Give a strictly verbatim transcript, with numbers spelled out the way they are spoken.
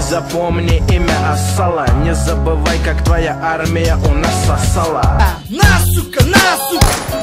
запомни имя Асала. Не забывай, как твоя армия у нас сосала. На, сука, на, сука!